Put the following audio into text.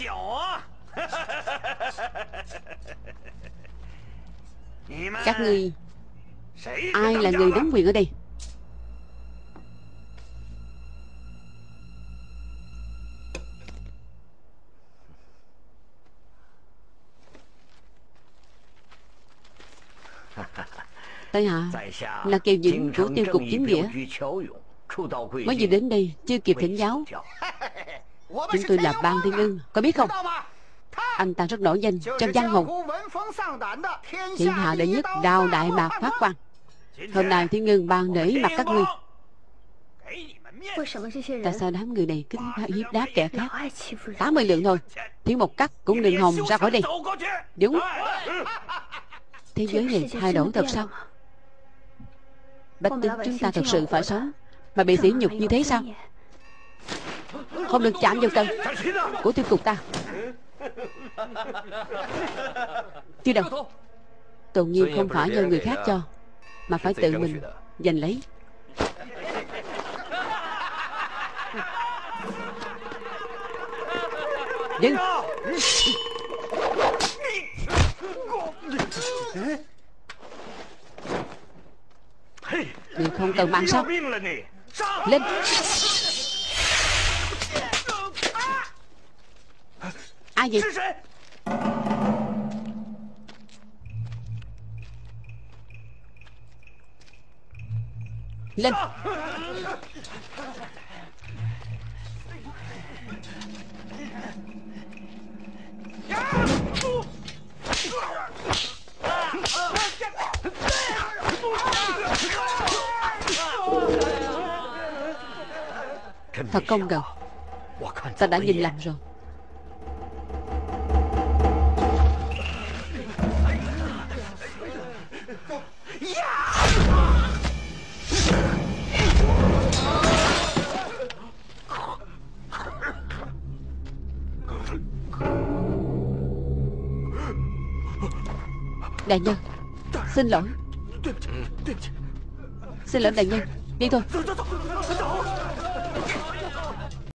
Các ngươi ai là người nắm quyền ở đây? Tại hạ là Kiều Dĩnh của Tiêu cục Chính Nghĩa, mới vừa đến đây chưa kịp thỉnh giáo. Chúng tôi là Ban Thiên Ưng, có biết không? Anh ta rất nổi danh trong giang hồ, thiên hạ đệ nhất đào đại mạc phát quan. Hôm nay Thiên Ưng ban nể mặt các ngươi. Tại sao đám người này cứ hiếp đáp kẻ khác? 80 lượng thôi, thiếu một cắt cũng đừng hòng ra khỏi đây. Đúng. Thế giới này thay đổi thật sao? Bách tính chúng ta thật sự phải sống mà bị sỉ nhục như thế sao? Không được chạm vào cần của tiêu cục ta. Tiêu Đồng, tôn nghiêm không phải do người khác cho, mà phải tự mình giành lấy. Dừng. Người không cần mạng sao? Lên. Ai vậy? Lên. Thật không ngờ, ta đã nhìn lầm rồi. Đại nhân, xin lỗi. Xin lỗi đại nhân, đi thôi.